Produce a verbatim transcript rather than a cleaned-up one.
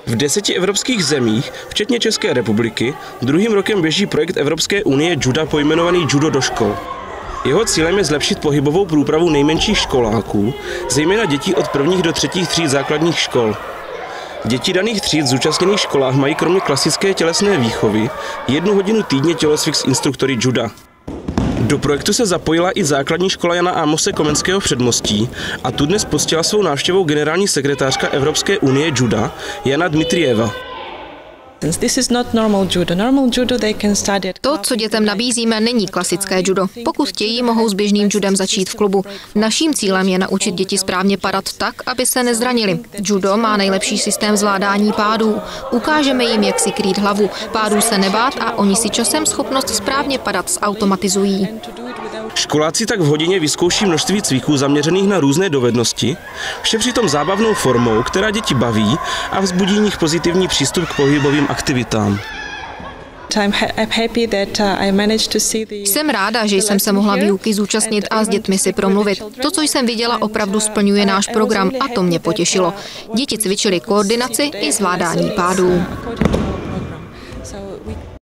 V deseti evropských zemích, včetně České republiky, druhým rokem běží projekt Evropské unie Juda pojmenovaný Judo do škol. Jeho cílem je zlepšit pohybovou průpravu nejmenších školáků, zejména dětí od prvních do třetích tříd základních škol. Děti daných tříd v zúčastněných školách mají kromě klasické tělesné výchovy jednu hodinu týdně tělocvik s instruktory juda. Do projektu se zapojila i základní škola Jana Amose Komenského v Předmostí a tu dnes poctila svou návštěvou generální sekretářka Evropské unie juda Jana Dmitrijeva. To, co dětem nabízíme, není klasické judo. Pokud chtějí, mohou s běžným judem začít v klubu. Naším cílem je naučit děti správně padat tak, aby se nezranili. Judo má nejlepší systém zvládání pádů. Ukážeme jim, jak si krýt hlavu, pádů se nebát a oni si časem schopnost správně padat zautomatizují. Školáci tak v hodině vyzkouší množství cviků zaměřených na různé dovednosti, vše přitom zábavnou formou, která děti baví a vzbudí v nich pozitivní přístup k pohybovým aktivitám. Jsem ráda, že jsem se mohla výuky zúčastnit a s dětmi si promluvit. To, co jsem viděla, opravdu splňuje náš program a to mě potěšilo. Děti cvičily koordinaci i zvládání pádů.